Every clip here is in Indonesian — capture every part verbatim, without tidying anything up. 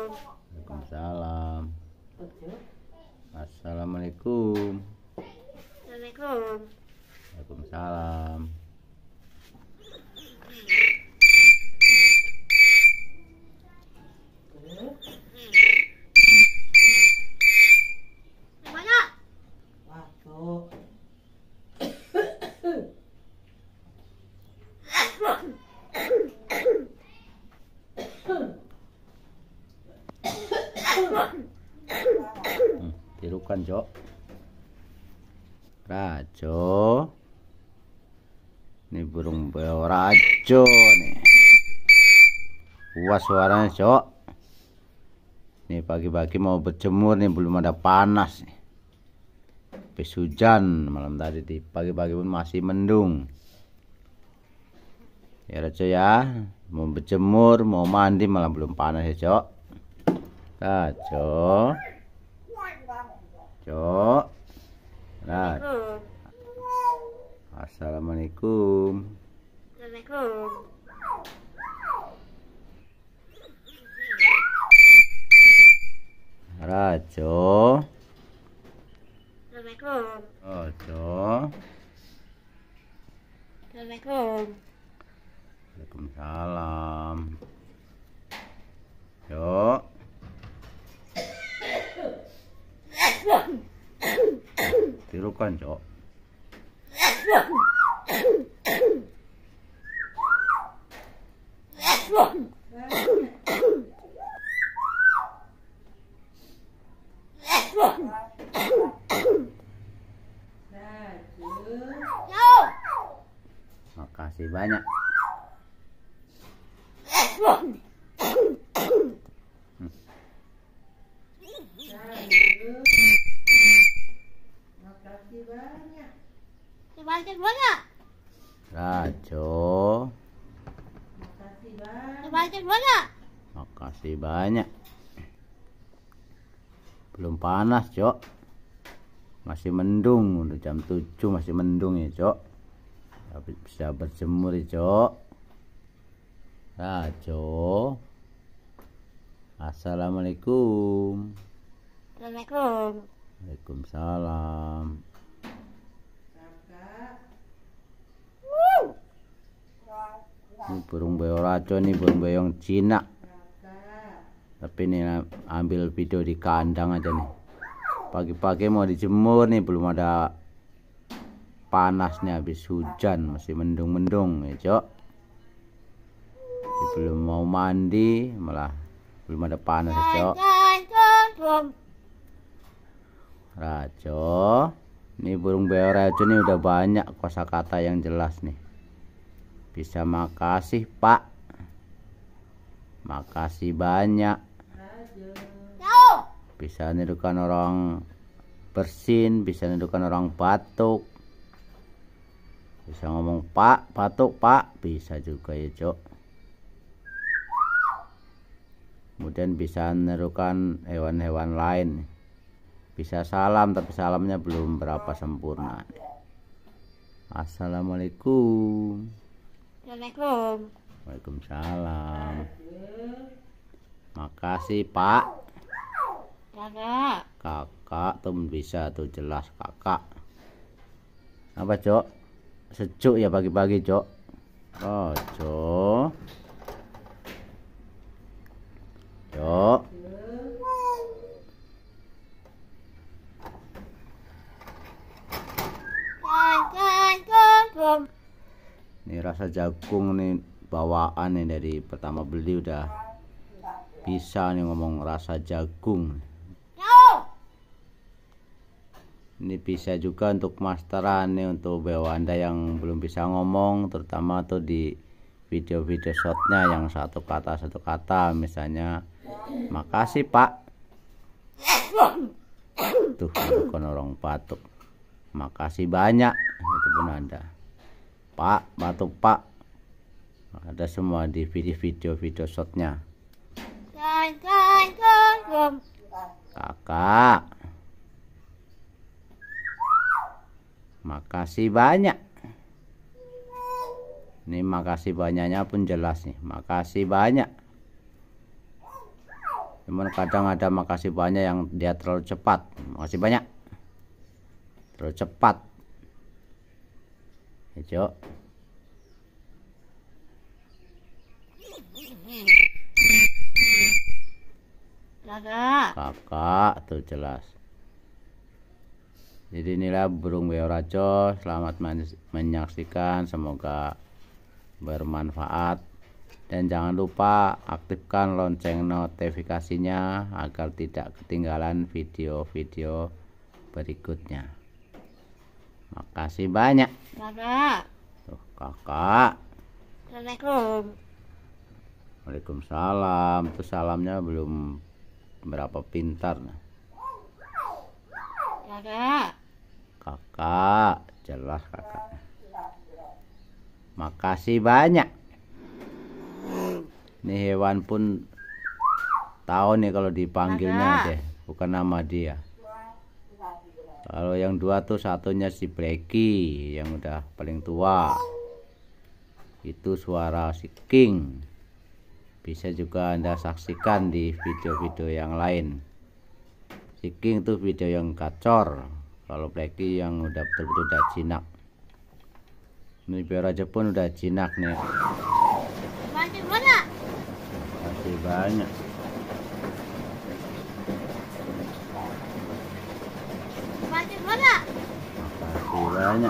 Waalaikumsalam. Assalamualaikum. Assalamualaikum. Waalaikumsalam. Banyak. Waktu. Hmm, tirukan, Cok. Rajo. Ini burung beo rajo nih. Puas suaranya, Cok. Nih pagi-pagi mau berjemur nih, belum ada panas nih. Habis hujan malam tadi, di pagi-pagi pun masih mendung. Ya Rajo ya, mau berjemur, mau mandi malah belum panas ya, Cok. Rajo. Cok. Rajo. Assalamualaikum. Assalamualaikum. Rajo. Assalamualaikum. Rajo. Assalamualaikum. Waalaikumsalam. Cok. Tirukan, Cok. Makasih banyak. Makasih banyak. Banyak banyak. Rajo. Makasih banyak. Banyak banyak. Makasih banyak. Belum panas, Cok. Masih mendung, udah jam tujuh masih mendung ya, Cok. Tapi bisa berjemur ya, Cok. Rajo. Assalamualaikum. Assalamualaikum. Waalaikumsalam. Kakak. Ini burung beo rajo nih, burung beo Cina. Kakak. Tapi ini ambil video di kandang aja nih. Pagi-pagi mau dijemur nih, belum ada panas nih, habis hujan masih mendung-mendung ya, Cok. Jadi belum mau mandi malah belum ada panas ya, Cok. Rajo. Ini burung beo rajo nih udah banyak kosakata yang jelas nih. Bisa makasih, Pak. Makasih banyak. Bisa nirukan orang bersin, bisa nirukan orang batuk. Bisa ngomong Pak, batuk Pak, bisa juga ya, Cok. Kemudian bisa nirukan hewan-hewan lain. Bisa salam, tapi salamnya belum berapa sempurna. Assalamualaikum. Assalamualaikum. Waalaikumsalam. Makasih, Pak. Kakak. Kakak tuh bisa tuh jelas kakak. Apa, Cok? Sejuk ya pagi-pagi, Cok. Oh, Cok. Cok. Ini rasa jagung nih bawaan nih, dari pertama beli udah bisa nih ngomong rasa jagung. Ini bisa juga untuk masteran nih, untuk beo Anda yang belum bisa ngomong, terutama tuh di video-video shotnya yang satu kata satu kata, misalnya makasih Pak. Tuh bukan orang batuk. Makasih banyak, itu pun Anda. Pak, batuk Pak. Ada semua di video-video shotnya. Kakak. Makasih banyak. Ini makasih banyaknya pun jelas nih. Makasih banyak. Cuman kadang ada makasih banyak yang dia terlalu cepat. Makasih banyak. Terlalu cepat. Hijau. Kakak. Kakak tuh jelas. Jadi inilah burung beo rajo. Selamat menyaksikan, semoga bermanfaat. Dan jangan lupa aktifkan lonceng notifikasinya agar tidak ketinggalan video-video berikutnya. Makasih banyak. Kakak. Tuh, kakak. Assalamualaikum. Waalaikumsalam. Itu salamnya belum berapa pintar. Nah. Kakak. Kakak, jelas kakak. Makasih banyak. Ini hewan pun tahu nih kalau dipanggilnya deh, bukan nama dia. Kalau yang dua tuh satunya si Blacky yang udah paling tua. Itu suara si King. Bisa juga Anda saksikan di video-video yang lain. Si King tuh video yang gacor. Kalau Blacky yang udah betul-betul udah jinak. Ini beo rajo pun udah jinak nih. Masih mana? Masih banyak. Masih mana? Makasih banyak.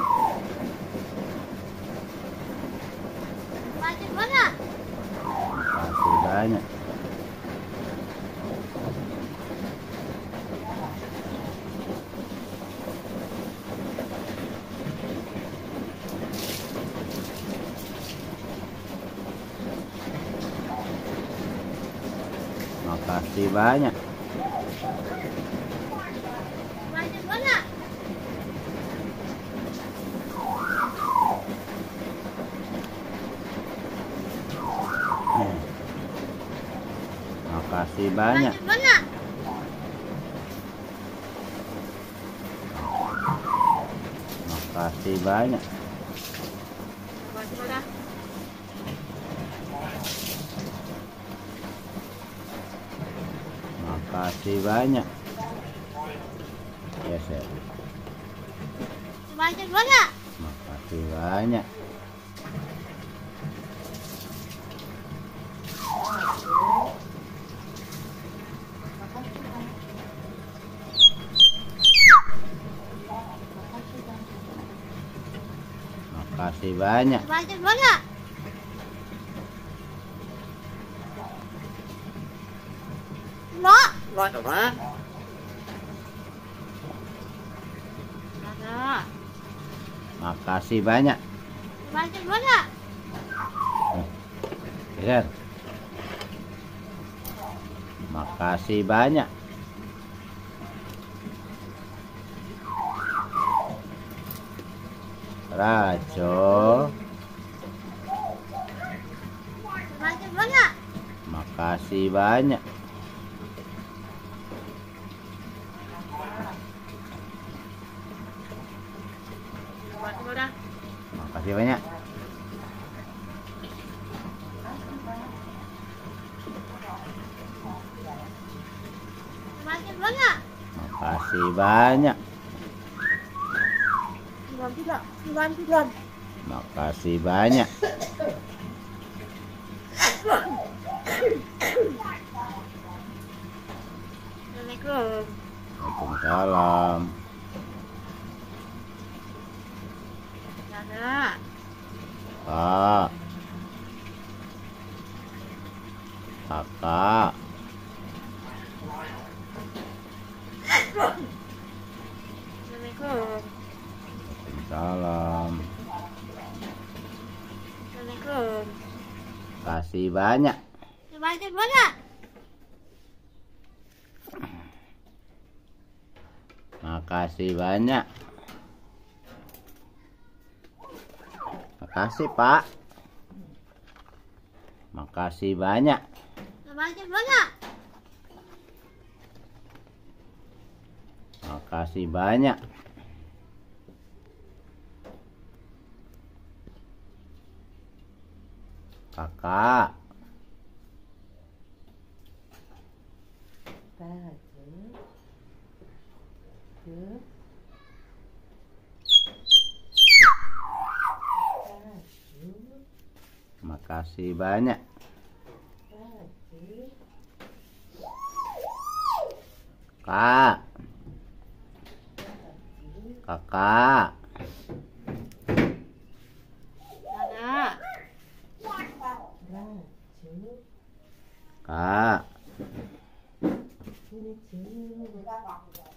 Masih mana? Makasih banyak. Makasih banyak. Masih mana? Makasih banyak. Masih mana? Makasih banyak. Masih mana? Makasih banyak. Yes, ya. Masih mana? Makasih banyak. Makasih banyak. Masih mana? Mak. Mana mak? Kakak. Makasih banyak. Masih mana? Lihat. Makasih banyak. Rajo. Masih mana? Makasih banyak. Masih mana? Makasih banyak. Masih mana? Makasih banyak. Sembilan sembilan sembilan. Makasih banyak. Assalamualaikum. Waalaikumsalam. Kakak. Kak. Kakak. Assalamualaikum. Waalaikumsalam. Assalamualaikum. Kasih banyak. Masih mana? Makasih banyak. Makasih, Pak. Makasih banyak. Masih mana? Makasih banyak. Kakak. Raju. Raju. Makasih banyak. Raju. Kak. Kakak. Ada. Raju. Kak. Sini, sini.